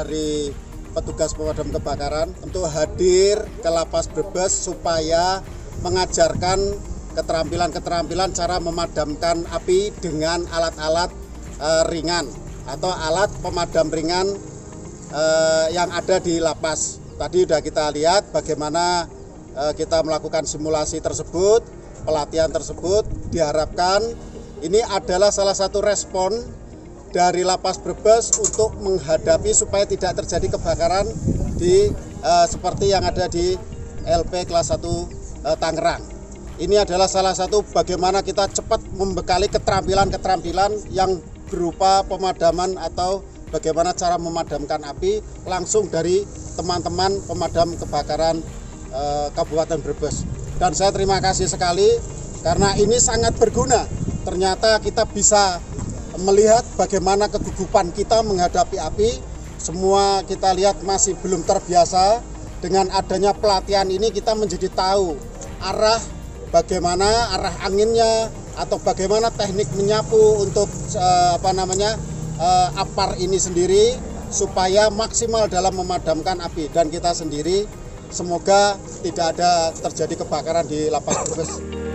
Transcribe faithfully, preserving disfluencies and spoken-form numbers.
dari petugas pemadam kebakaran untuk hadir ke Lapas Brebes supaya mengajarkan keterampilan-keterampilan cara memadamkan api dengan alat-alat e, ringan atau alat pemadam ringan e, yang ada di lapas. Tadi sudah kita lihat bagaimana e, kita melakukan simulasi tersebut, pelatihan tersebut. Diharapkan ini adalah salah satu respon dari Lapas Brebes untuk menghadapi supaya tidak terjadi kebakaran di e, seperti yang ada di L P kelas satu e, Tangerang. Ini adalah salah satu bagaimana kita cepat membekali keterampilan-keterampilan yang berupa pemadaman atau bagaimana cara memadamkan api langsung dari teman-teman pemadam kebakaran e, Kabupaten Brebes. Dan saya terima kasih sekali karena ini sangat berguna. Ternyata kita bisa melihat bagaimana kegugupan kita menghadapi api. Semua kita lihat masih belum terbiasa. Dengan adanya pelatihan ini kita menjadi tahu arah bagaimana arah anginnya atau bagaimana teknik menyapu untuk eh, apa namanya eh, apar ini sendiri supaya maksimal dalam memadamkan api. Dan kita sendiri semoga tidak ada terjadi kebakaran di Lapas Brebes.